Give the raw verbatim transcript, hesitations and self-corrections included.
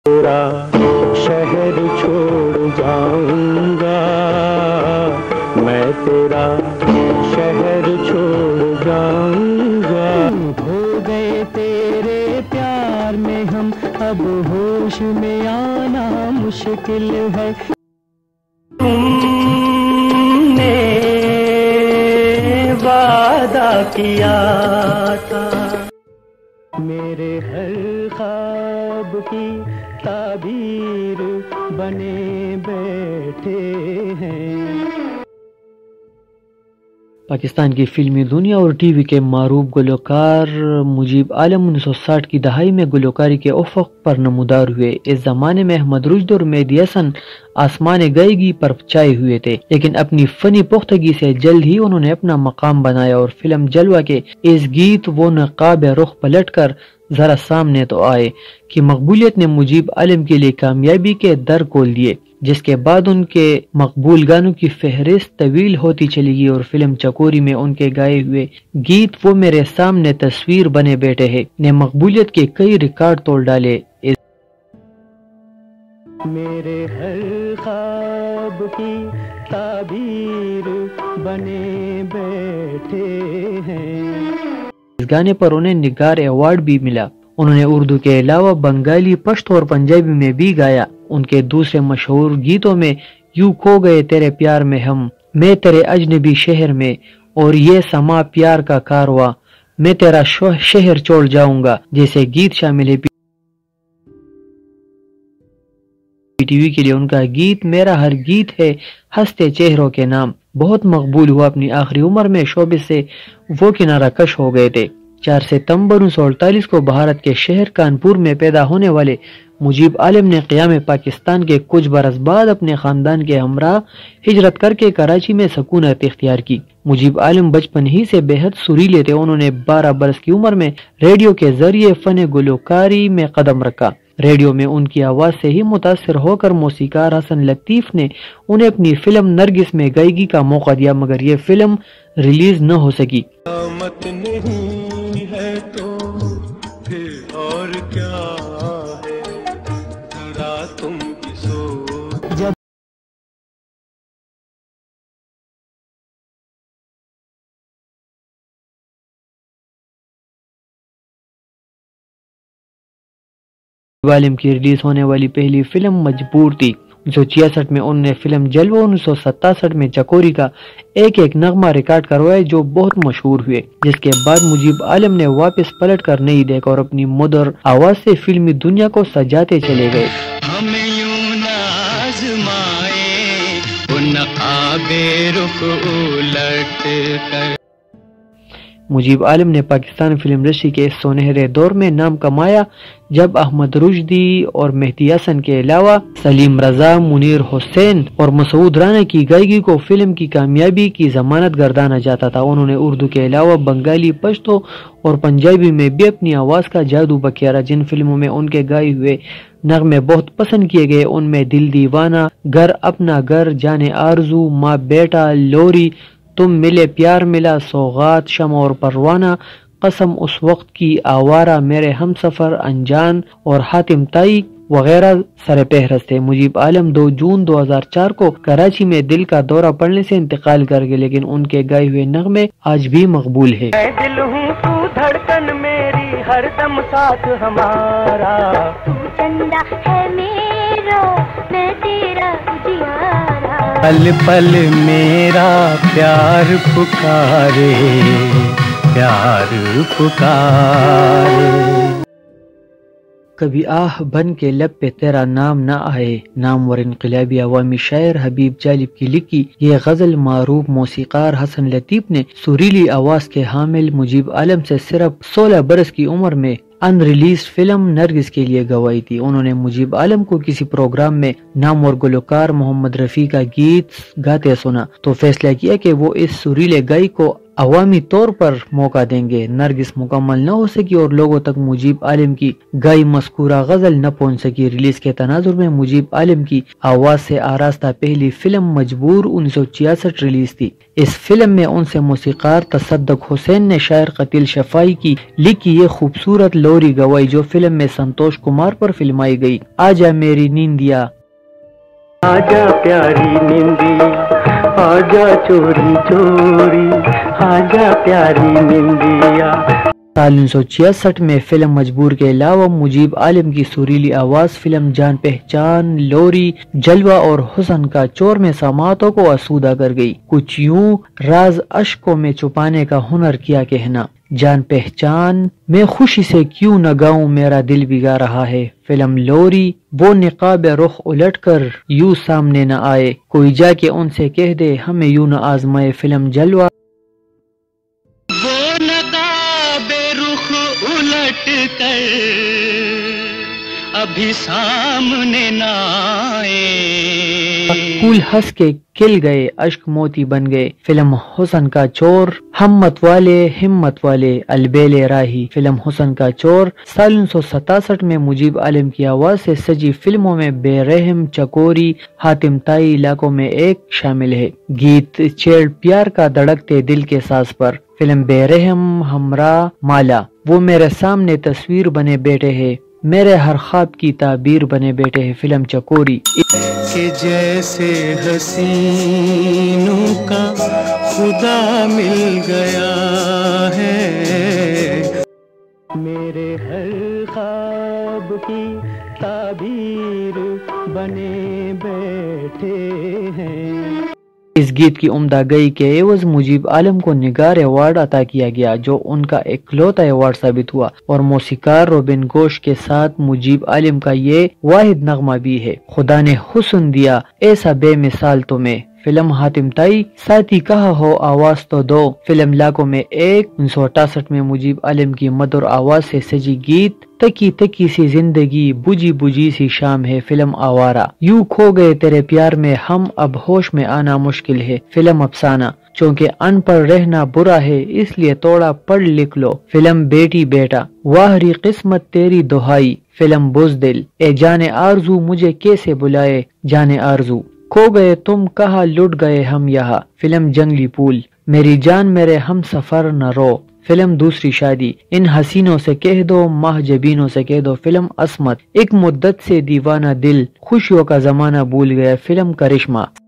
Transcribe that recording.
تیرا شہر چھوڑ جاؤں گا، میں تیرا شہر چھوڑ جاؤں گا، ہو گئے تیرے پیار میں ہم، اب ہوش میں آنا مشکل ہے، تم نے وعدہ کیا تھا، میرے ہر خواب کی تعبیر بنے بیٹھے ہیں۔ پاکستان کی فلمی دنیا اور ٹی وی کے معروف گلوکار مجیب عالم انیس سو ساٹھ کی دہائی میں گلوکاری کے افق پر نمودار ہوئے۔ اس زمانے میں احمد رشد اور مہدی حسن آسمان گائیگی پر چھائے ہوئے تھے، لیکن اپنی فنی پختگی سے جلد ہی انہوں نے اپنا مقام بنایا اور فلم جلوہ کے اس گیت وہ نقاب رخ پلٹ کر ذرا سامنے تو آئے کہ مقبولیت نے مجیب عالم کے لیے کامیابی کے در کھول دیے، جس کے بعد ان کے مقبول گانوں کی فہرست طویل ہوتی چلی گئی اور فلم چکوری میں ان کے گائے ہوئے گیت وہ میرے سامنے تصویر بنے بیٹھے ہیں نے مقبولیت کے کئی ریکارڈ توڑ ڈالے۔ میرے ہر خواب کی تعبیر بنے بیٹھے ہیں۔ اس گانے پر انہیں نگار ایوارڈ بھی ملا۔ انہوں نے اردو کے علاوہ بنگالی، پشتو اور پنجابی میں بھی گایا۔ ان کے دوسرے مشہور گیتوں میں یوں کھو گئے تیرے پیار میں ہم، میں تیرے اجنبی شہر میں، اور یہ سما پیار کا کارواں، میں تیرا شہر چھوڑ جاؤں گا جیسے گیت شامل ہے۔ ٹی وی کے لیے ان کا گیت میرا ہر گیت ہے ہنستے چہروں کے نام بہت مقبول ہوا۔ اپنی آخری عمر میں شعبے سے وہ کنارہ کش ہو گئے تھے۔ چار ستمبر انیس سو اڑتالیس کو بھارت کے شہر کانپور میں پیدا ہونے والے مجیب عالم نے قیام پاکستان کے کچھ برس بعد اپنے خاندان کے ہمراہ ہجرت کر کے کراچی میں سکونت اختیار کی۔ مجیب عالم بچپن ہی سے بے حد سریلے تھے۔ انہوں نے بارہ برس کی عمر میں ریڈیو کے ذریعے فن گلوکاری میں قدم رکھا۔ ریڈیو میں ان کی آواز سے ہی متاثر ہو کر موسیقار حسن لطیف نے انہیں اپنی فلم نرگس میں گائیگی کا موقع دیا، مگر یہ فلم ریلیز نہ ہو سکی۔ قیامت نہیں ہے تو پھر اور کیا ہے، ذرا تم کی سوچ جب عالم کی ریلیز ہونے والی پہلی فلم مجبور تھی۔ انیس سو چھیاسٹھ میں انہوں نے فلم جلوہ، انیس سو ستاسٹھ میں چکوری کا ایک ایک نغمہ ریکارڈ کروائے جو بہت مشہور ہوئے، جس کے بعد مجیب عالم نے واپس پلٹ کر نہیں دیکھا اور اپنی مدر آواز سے فلمی دنیا کو سجاتے چلے گئے۔ ہمیں یوں نہ آزمائے ان نقاب رخ الٹ کر۔ مجیب عالم نے پاکستان فلم انڈسٹری کے اس سنہرے دور میں نام کمایا جب احمد رشدی اور مہدی حسن کے علاوہ سلیم رضا، منیر حسین اور مسعود رانا کی گائیگی کو فلم کی کامیابی کی ضمانت گردانا جاتا تھا۔ انہوں نے اردو کے علاوہ بنگالی، پشتو اور پنجابی میں بھی اپنی آواز کا جادو بکھیرا۔ جن فلموں میں ان کے گائے ہوئے نغمے بہت پسند کیے گئے ان میں دل دیوانہ، گھر اپنا گھر، جانے آرزو، ماں بیٹا، لوری، تم ملے پیار ملا، سوغات، شمع اور پروانہ، قسم اس وقت کی، آوارہ، میرے ہم سفر، انجان اور حاتم تائی وغیرہ سر فہرست تھے۔ مجیب عالم دو جون دو ہزار چار کو کراچی میں دل کا دورہ پڑنے سے انتقال کر گئے، لیکن ان کے گائے ہوئے نغمے آج بھی مقبول ہے۔ میں دل ہوں تو دھڑکن میری ہر دم ساتھ ہمارا، تو چندہ ہے میرا میں تیرا اجیارا، پل پل میرا پیار پکارے پیار پکارے۔ کبھی آہ بن کے لب پہ تیرا نام نہ آئے، نامور انقلابی عوامی شاعر حبیب جالب کی لکھی یہ غزل معروف موسیقار حسن لطیف نے سریلی آواز کے حامل مجیب عالم سے صرف سولہ برس کی عمر میں ان ریلیز فلم نرگس کے لیے گوائی تھی۔ انہوں نے مجیب عالم کو کسی پروگرام میں نامور گلوکار محمد رفیع کا گیت گاتے سنا تو فیصلہ کیا کہ وہ اس سریلے گائی کو عوامی طور پر موقع دیں گے۔ نرگس مکمل نہ ہو سکی اور لوگوں تک مجیب عالم کی گائی مذکورہ غزل نہ پہنچ سکی۔ ریلیز کے تناظر میں مجیب عالم کی آواز سے آراستہ پہلی فلم مجبور انیس سو چھیاسٹھ ریلیز تھی۔ اس فلم میں ان سے موسیقار تصدق حسین نے شاعر قتیل شفائی کی لکھی یہ خوبصورت لوری گوائی جو فلم میں سنتوش کمار پر فلمائی گئی۔ آجا میری نیندیا، آجا پیاری نیندیا، آجا چوری چوری، آجا پیاری نیندیا۔ سال انیس سو چھیاسٹھ میں فلم مجبور کے علاوہ مجیب عالم کی سریلی آواز فلم جان پہچان، لوری، جلوہ اور حسن کا چور میں سماعتوں کو آسودہ کر گئی۔ کچھ یوں راز اشکوں میں چھپانے کا ہنر کیا کہنا، جان پہچان میں خوشی سے کیوں نہ گاؤں میرا دل بھگا رہا ہے۔ فلم لوری، وہ نقاب رخ الٹ کر یوں سامنے نہ آئے، کوئی جا کے ان سے کہہ دے ہمیں یوں نہ آزمائے۔ فلم جلوہ، وہ نقاب رخ الٹ کر ابھی سامنے نہ آئے، پھول ہنس کے کھل گئے، اشک موتی بن گئے۔ فلم حسن کا چور، ہمت والے ہمت والے البیل راہی۔ فلم حسن کا چور سال انیس سو ستاسٹھ میں مجیب عالم کی آواز سے سجی فلموں میں بے رحم، چکوری، حاتم تائی، علاقوں میں ایک شامل ہے۔ گیت چھیڑ پیار کا دھڑکتے دل کے ساز پر۔ فلم بے رحم، ہمراہ، مالا، وہ میرے سامنے تصویر بنے بیٹھے ہیں، میرے ہر خواب کی تعبیر بنے بیٹھے ہیں۔ فلم چکوری، کہ جیسے حسینوں کا خدا مل گیا ہے، میرے ہر خواب کی تعبیر بنے بیٹھے ہیں۔ اس گیت کی عمدہ گئی کے عوض مجیب عالم کو نگار ایوارڈ عطا کیا گیا جو ان کا اکلوتا ایوارڈ ثابت ہوا، اور موسیقار روبن گوش کے ساتھ مجیب عالم کا یہ واحد نغمہ بھی ہے۔ خدا نے حسن دیا ایسا بے مثال تمہیں۔ فلم حاتم تائی، ساتھی کہا ہو آواز تو دو۔ فلم لاکھوں میں ایک انیس سو اٹھاسٹھ میں مجیب عالم کی مدر آواز سے سجی گیت تکی تکی سی زندگی، بجھی بجھی سی شام ہے۔ فلم آوارہ، یوں کھو گئے تیرے پیار میں ہم، اب ہوش میں آنا مشکل ہے۔ فلم افسانہ، چونکہ ان پڑھ رہنا برا ہے اس لیے توڑا پڑھ لکھ لو۔ فلم بیٹی بیٹا، واہری قسمت تیری دہائی۔ فلم بزدل، اے جانے آرزو مجھے کیسے بلائے جانے آرزو، کھو گئے تم کہاں لٹ گئے ہم یہاں۔ فلم جنگلی پھول، میری جان میرے ہم سفر نہ رو۔ فلم دوسری شادی، ان حسینوں سے کہہ دو ماہ جبینوں سے کہہ دو۔ فلم عصمت، ایک مدت سے دیوانہ دل خوشیوں کا زمانہ بھول گیا۔ فلم کرشمہ،